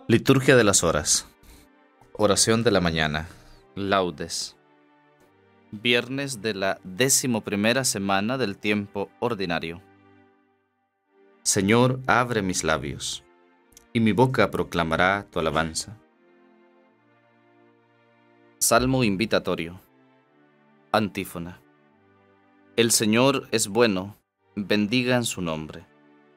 Liturgia de las Horas. Oración de la mañana. Laudes. Viernes de la 11ª semana del tiempo ordinario. Señor, abre mis labios, y mi boca proclamará tu alabanza. Salmo invitatorio. Antífona. El Señor es bueno, bendigan su nombre.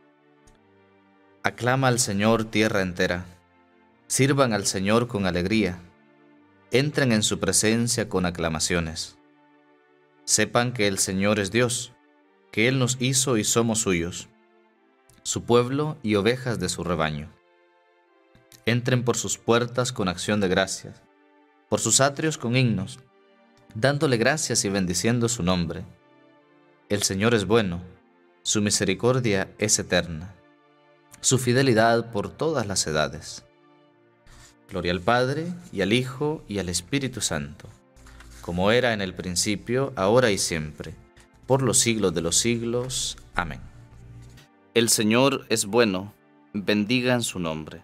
Aclama al Señor tierra entera. Sirvan al Señor con alegría. Entren en su presencia con aclamaciones. Sepan que el Señor es Dios, que Él nos hizo y somos suyos, su pueblo y ovejas de su rebaño. Entren por sus puertas con acción de gracias, por sus atrios con himnos, dándole gracias y bendiciendo su nombre. El Señor es bueno, su misericordia es eterna, su fidelidad por todas las edades. Gloria al Padre, y al Hijo, y al Espíritu Santo, como era en el principio, ahora y siempre, por los siglos de los siglos. Amén. El Señor es bueno, bendigan su nombre.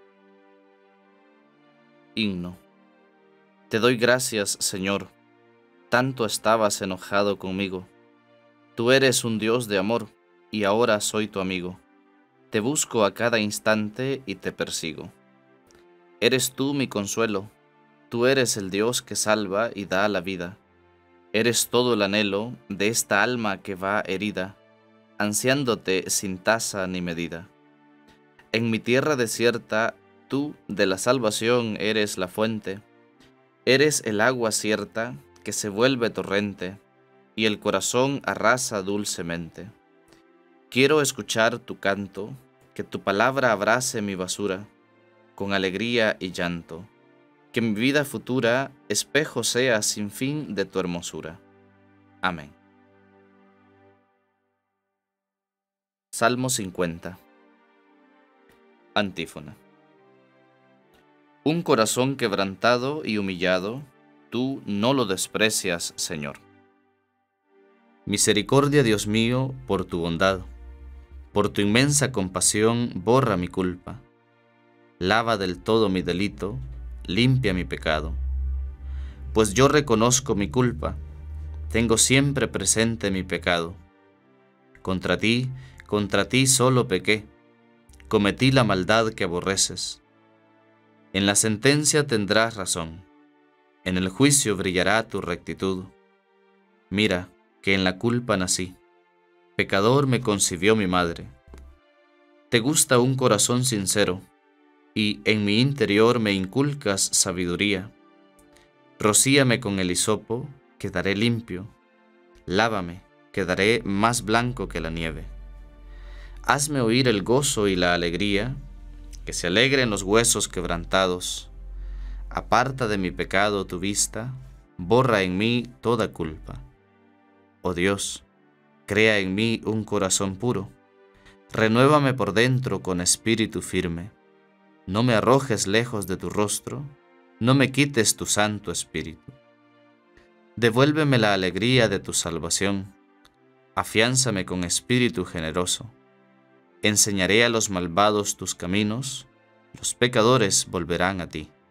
Himno. Te doy gracias, Señor, tanto estabas enojado conmigo. Tú eres un Dios de amor, y ahora soy tu amigo. Te busco a cada instante y te persigo. Eres tú mi consuelo, tú eres el Dios que salva y da la vida. Eres todo el anhelo de esta alma que va herida, ansiándote sin tasa ni medida. En mi tierra desierta, tú de la salvación eres la fuente. Eres el agua cierta que se vuelve torrente, y el corazón arrasa dulcemente. Quiero escuchar tu canto, que tu palabra abrace mi basura, con alegría y llanto, que mi vida futura espejo sea sin fin de tu hermosura. Amén. Salmo 50. Antífona. Un corazón quebrantado y humillado, tú no lo desprecias, Señor. Misericordia, Dios mío, por tu bondad, por tu inmensa compasión, borra mi culpa. Lava del todo mi delito, limpia mi pecado. Pues yo reconozco mi culpa, tengo siempre presente mi pecado. Contra ti solo pequé, cometí la maldad que aborreces. En la sentencia tendrás razón, en el juicio brillará tu rectitud. Mira que en la culpa nací, pecador me concibió mi madre. Te gusta un corazón sincero, y en mi interior me inculcas sabiduría. Rocíame con el hisopo, quedaré limpio. Lávame, quedaré más blanco que la nieve. Hazme oír el gozo y la alegría, que se alegren los huesos quebrantados. Aparta de mi pecado tu vista, borra en mí toda culpa. Oh Dios, crea en mí un corazón puro. Renuévame por dentro con espíritu firme. No me arrojes lejos de tu rostro, no me quites tu Santo Espíritu. Devuélveme la alegría de tu salvación, afiánzame con espíritu generoso. Enseñaré a los malvados tus caminos, los pecadores volverán a ti.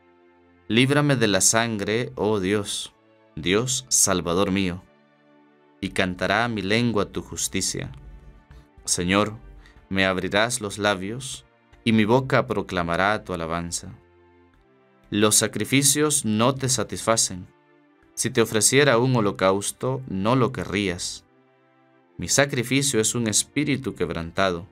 Líbrame de la sangre, oh Dios, Dios Salvador mío, y cantará mi lengua tu justicia. Señor, me abrirás los labios, y mi boca proclamará tu alabanza. Los sacrificios no te satisfacen. Si te ofreciera un holocausto, no lo querrías. Mi sacrificio es un espíritu quebrantado.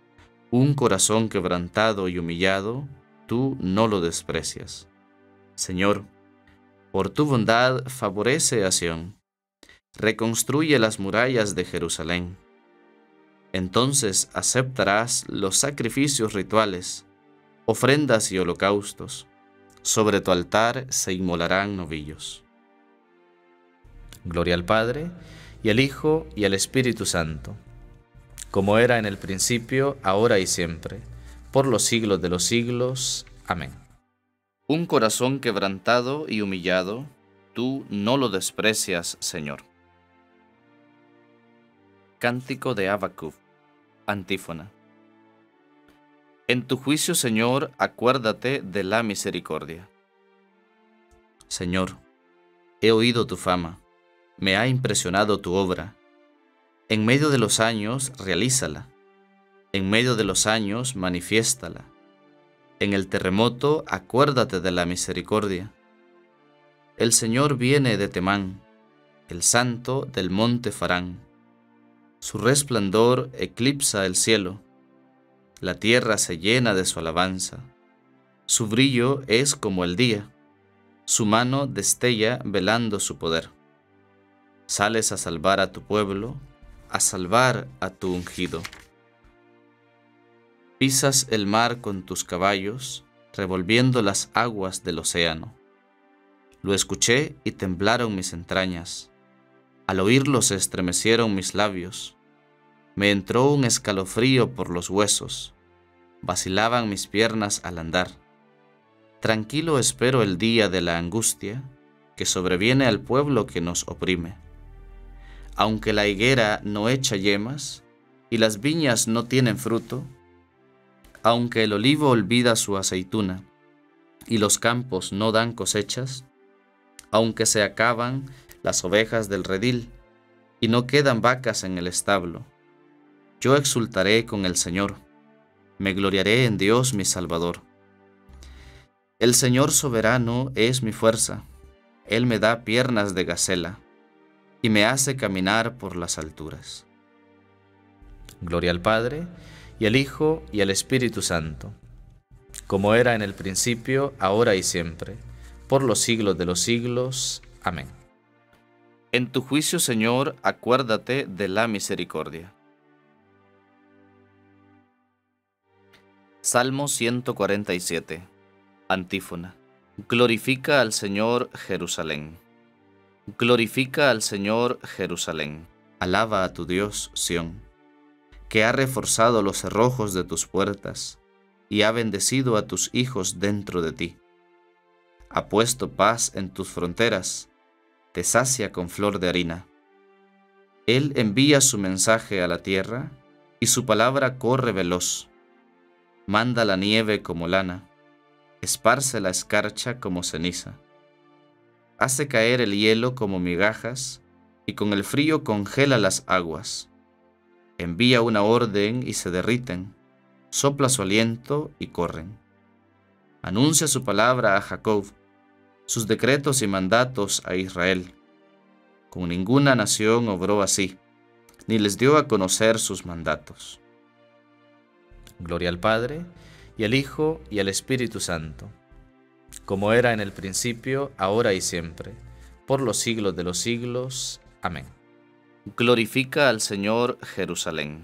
Un corazón quebrantado y humillado, tú no lo desprecias. Señor, por tu bondad favorece a Sión. Reconstruye las murallas de Jerusalén. Entonces aceptarás los sacrificios rituales, ofrendas y holocaustos. Sobre tu altar se inmolarán novillos. Gloria al Padre, y al Hijo, y al Espíritu Santo, como era en el principio, ahora y siempre, por los siglos de los siglos. Amén. Un corazón quebrantado y humillado, tú no lo desprecias, Señor. Cántico de Habacuc. Antífona. En tu juicio, Señor, acuérdate de la misericordia. Señor, he oído tu fama, me ha impresionado tu obra. En medio de los años, realízala. En medio de los años, manifiéstala. En el terremoto, acuérdate de la misericordia. El Señor viene de Temán, el Santo del monte Farán. Su resplandor eclipsa el cielo. La tierra se llena de su alabanza. Su brillo es como el día. Su mano destella velando su poder. Sales a salvar a tu pueblo, a salvar a tu ungido. Pisas el mar con tus caballos, revolviendo las aguas del océano. Lo escuché y temblaron mis entrañas. Al oírlo se estremecieron mis labios. Me entró un escalofrío por los huesos. Vacilaban mis piernas al andar. Tranquilo espero el día de la angustia que sobreviene al pueblo que nos oprime. Aunque la higuera no echa yemas y las viñas no tienen fruto, aunque el olivo olvida su aceituna y los campos no dan cosechas, aunque se acaban las ovejas del redil y no quedan vacas en el establo, yo exultaré con el Señor, me gloriaré en Dios mi Salvador. El Señor soberano es mi fuerza, Él me da piernas de gacela y me hace caminar por las alturas. Gloria al Padre, y al Hijo, y al Espíritu Santo, como era en el principio, ahora y siempre, por los siglos de los siglos. Amén. En tu juicio, Señor, acuérdate de la misericordia. Salmo 147. Antífona. Glorifica al Señor, Jerusalén. Glorifica al Señor, Jerusalén. Alaba a tu Dios, Sión, que ha reforzado los cerrojos de tus puertas y ha bendecido a tus hijos dentro de ti. Ha puesto paz en tus fronteras, te sacia con flor de harina. Él envía su mensaje a la tierra y su palabra corre veloz. Manda la nieve como lana, esparce la escarcha como ceniza. Hace caer el hielo como migajas y con el frío congela las aguas. Envía una orden y se derriten, sopla su aliento y corren. Anuncia su palabra a Jacob, sus decretos y mandatos a Israel. Con ninguna nación obró así, ni les dio a conocer sus mandatos. Gloria al Padre, y al Hijo, y al Espíritu Santo, como era en el principio, ahora y siempre, por los siglos de los siglos. Amén. Glorifica al Señor, Jerusalén.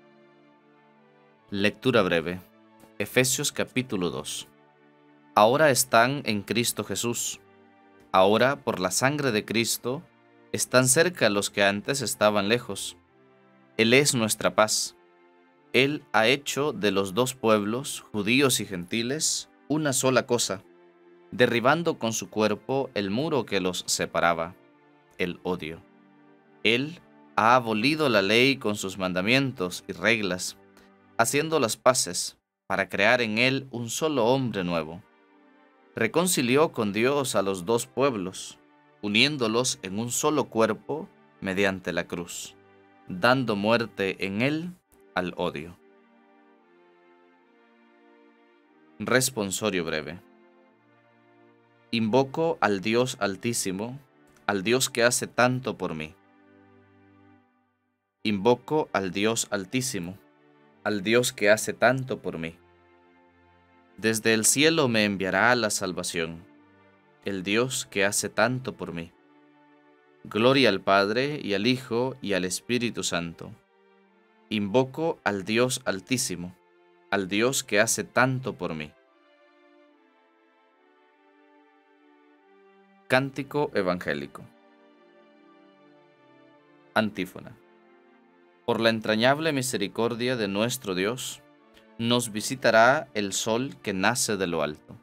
Lectura breve. Efesios capítulo 2. Ahora están en Cristo Jesús. Ahora, por la sangre de Cristo, están cerca los que antes estaban lejos. Él es nuestra paz. Él ha hecho de los dos pueblos, judíos y gentiles, una sola cosa, derribando con su cuerpo el muro que los separaba, el odio. Él ha abolido la ley con sus mandamientos y reglas, haciendo las paces para crear en él un solo hombre nuevo. Reconcilió con Dios a los dos pueblos, uniéndolos en un solo cuerpo mediante la cruz, dando muerte en él al odio. Responsorio breve. Invoco al Dios Altísimo, al Dios que hace tanto por mí. Invoco al Dios Altísimo, al Dios que hace tanto por mí. Desde el cielo me enviará la salvación, el Dios que hace tanto por mí. Gloria al Padre, y al Hijo, y al Espíritu Santo. Invoco al Dios Altísimo, al Dios que hace tanto por mí. Cántico evangélico. Antífona. Por la entrañable misericordia de nuestro Dios, nos visitará el sol que nace de lo alto.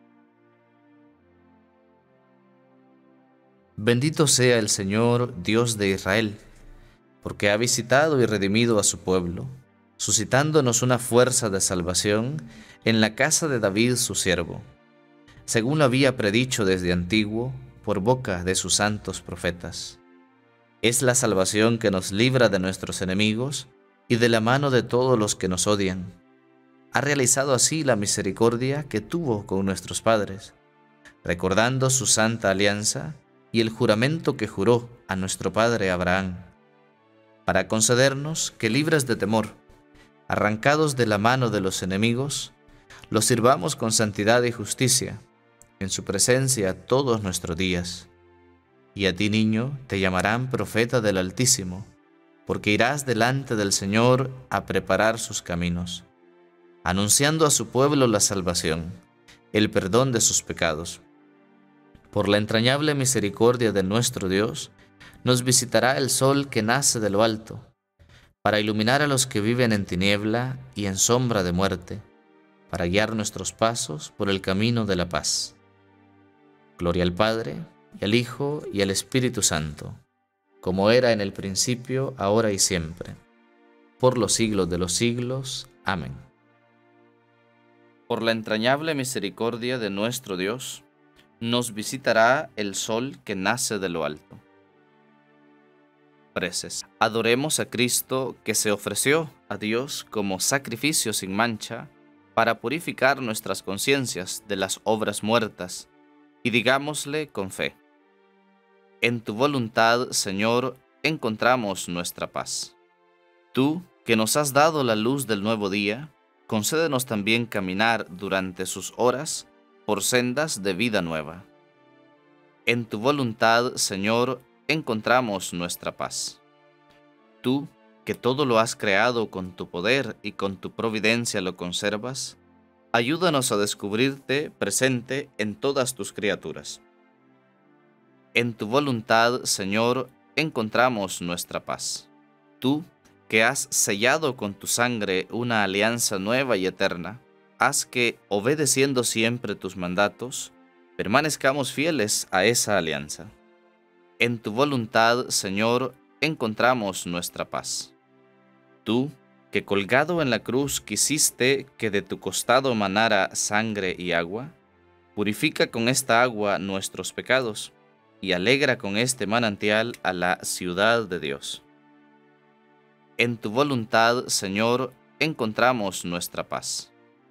Bendito sea el Señor, Dios de Israel, porque ha visitado y redimido a su pueblo, suscitándonos una fuerza de salvación en la casa de David su siervo, según lo había predicho desde antiguo por boca de sus santos profetas. Es la salvación que nos libra de nuestros enemigos y de la mano de todos los que nos odian. Ha realizado así la misericordia que tuvo con nuestros padres, recordando su santa alianza y el juramento que juró a nuestro padre Abraham, para concedernos que, libres de temor, arrancados de la mano de los enemigos, los sirvamos con santidad y justicia en su presencia todos nuestros días. Y a ti, niño, te llamarán profeta del Altísimo, porque irás delante del Señor a preparar sus caminos, anunciando a su pueblo la salvación, el perdón de sus pecados. Por la entrañable misericordia de nuestro Dios, nos visitará el sol que nace de lo alto, para iluminar a los que viven en tiniebla y en sombra de muerte, para guiar nuestros pasos por el camino de la paz. Gloria al Padre, y al Hijo, y al Espíritu Santo, como era en el principio, ahora y siempre, por los siglos de los siglos. Amén. Por la entrañable misericordia de nuestro Dios, nos visitará el sol que nace de lo alto. Preces. Adoremos a Cristo, que se ofreció a Dios como sacrificio sin mancha para purificar nuestras conciencias de las obras muertas, y digámosle con fe: en tu voluntad, Señor, encontramos nuestra paz. Tú, que nos has dado la luz del nuevo día, concédenos también caminar durante sus horas por sendas de vida nueva. En tu voluntad, Señor, encontramos nuestra paz. Tú, que todo lo has creado con tu poder y con tu providencia lo conservas, ayúdanos a descubrirte presente en todas tus criaturas. En tu voluntad, Señor, encontramos nuestra paz. Tú, que has sellado con tu sangre una alianza nueva y eterna, haz que, obedeciendo siempre tus mandatos, permanezcamos fieles a esa alianza. En tu voluntad, Señor, encontramos nuestra paz. Tú, que colgado en la cruz quisiste que de tu costado manara sangre y agua, purifica con esta agua nuestros pecados y alegra con este manantial a la ciudad de Dios. En tu voluntad, Señor, encontramos nuestra paz.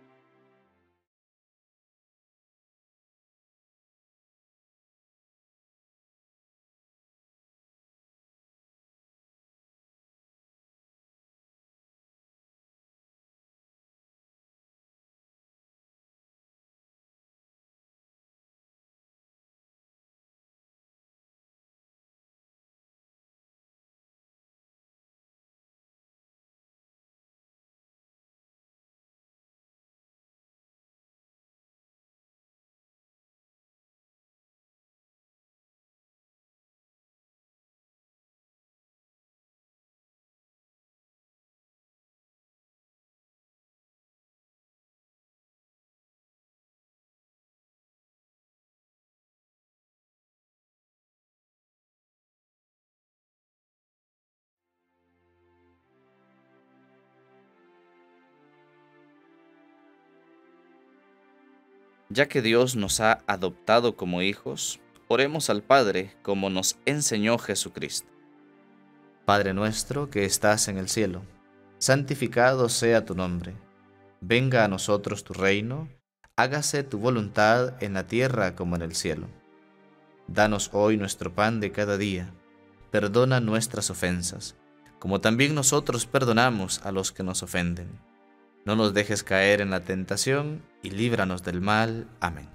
Ya que Dios nos ha adoptado como hijos, oremos al Padre como nos enseñó Jesucristo. Padre nuestro que estás en el cielo, santificado sea tu nombre. Venga a nosotros tu reino, hágase tu voluntad en la tierra como en el cielo. Danos hoy nuestro pan de cada día. Perdona nuestras ofensas, como también nosotros perdonamos a los que nos ofenden. No nos dejes caer en la tentación y líbranos del mal. Amén.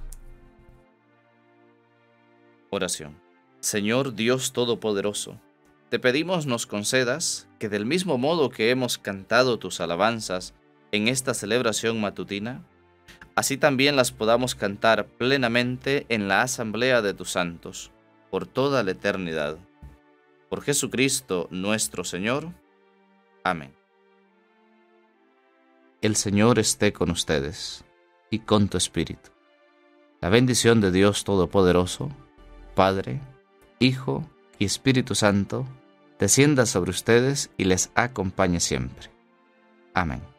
Oración. Señor Dios Todopoderoso, te pedimos nos concedas que del mismo modo que hemos cantado tus alabanzas en esta celebración matutina, así también las podamos cantar plenamente en la asamblea de tus santos, por toda la eternidad. Por Jesucristo nuestro Señor. Amén. El Señor esté con ustedes y con tu espíritu. La bendición de Dios Todopoderoso, Padre, Hijo y Espíritu Santo, descienda sobre ustedes y les acompañe siempre. Amén.